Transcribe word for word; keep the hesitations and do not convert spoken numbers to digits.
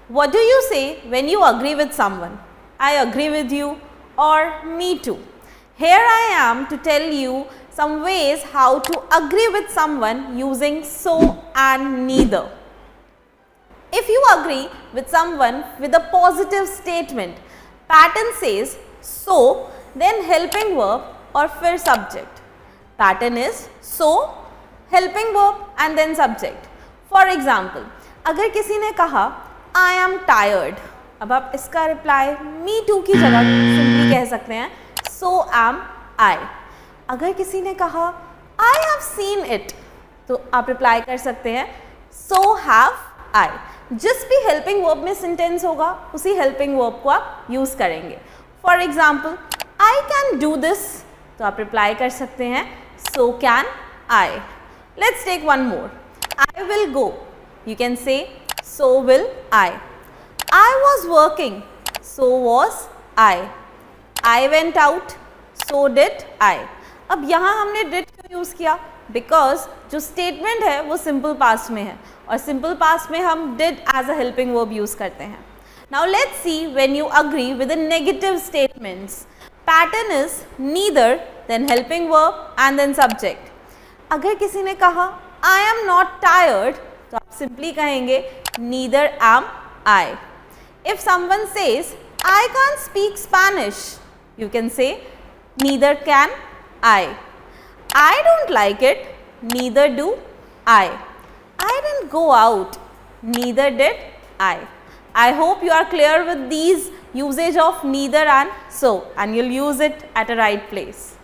What do you say when you agree with someone? I agree with you or me too. Here I am to tell you some ways how to agree with someone using so and neither. If you agree with someone with a positive statement, pattern says so, then helping verb or फिर subject. Pattern is so, helping verb and then subject. For example, अगर किसी ने कहा I am tired, अब आप इसका reply me too की जगह सिंपली कह सकते हैं so am I. अगर किसी ने कहा I have seen it, तो आप रिप्लाई कर सकते हैं so have I. जिस भी हेल्पिंग वर्ब में सेंटेंस होगा उसी हेल्पिंग वर्ब को आप यूज़ करेंगे. For example I can do this, तो आप रिप्लाई कर सकते हैं so can I. Let's take one more. I will go, you can say so will I. I was working, so was I. I went out, so did I. अब यहाँ हमने did क्यों use किया? Because जो statement है वो simple past में है और सिंपल पास्ट में हम did as a helping verb use करते हैं. Now let's see when you agree with the negative statements. Pattern is neither then helping verb and then subject. अगर किसी ने कहा आई एम नॉट टायर्ड, तो आप सिंपली कहेंगे neither am I. If someone says I can speak Spanish, you can say neither can I. I don't like it, neither do I. I didn't go out, neither did I. I hope you are clear with these usage of neither and so, and you'll use it at a right place.